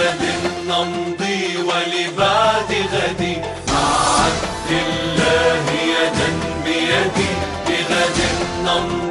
لغد نمضي ولبعد غد، مع عهد الله يدا بيد، لغد نمضي